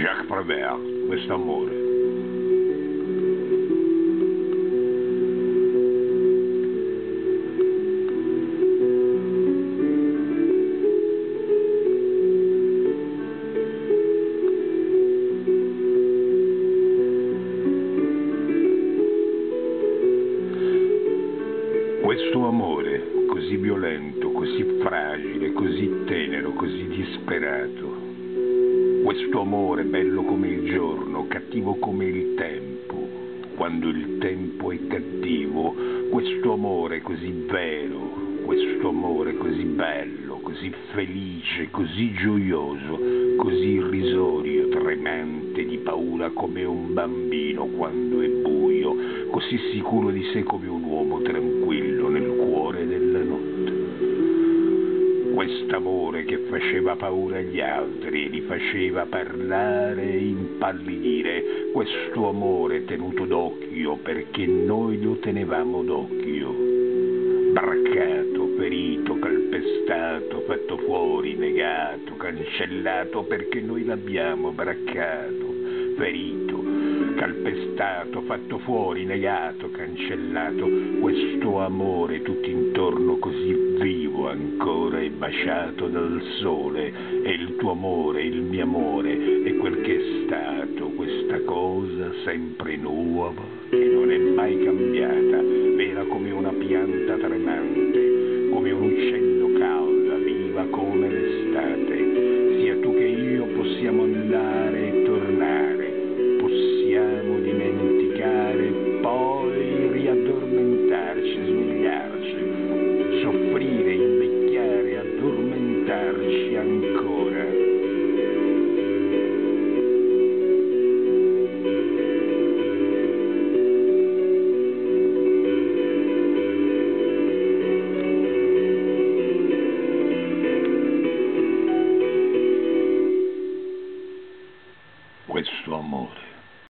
Jacques Prévert, questo amore. Questo amore così violento, così fragile, così tenero, così disperato. Questo amore bello come il giorno, cattivo come il tempo, quando il tempo è cattivo. Questo amore così vero, questo amore così bello, così felice, così gioioso, così irrisorio, tremante di paura come un bambino quando è buio, così sicuro di sé come un uomo tranquillo nel cuore della notte. Quest'amore che faceva paura agli altri e li faceva parlare e impallidire, questo amore tenuto d'occhio perché noi lo tenevamo d'occhio. Braccato, ferito, calpestato, fatto fuori, negato, cancellato perché noi l'abbiamo braccato, ferito, calpestato, fatto fuori, negato, cancellato, questo amore tutto intorno così vivo ancora e baciato dal sole, e il tuo amore, il mio amore, e quel che è stato, questa cosa sempre nuova, che non è mai cambiata, vera come una pianta tremante, come un uccello calda, viva come l'estate, sia tu che io possiamo andare e tornare, possiamo dimenticare, poi riaddormentarci, svegliarci, soffrire, invecchiare, addormentarci ancora. Questo amore.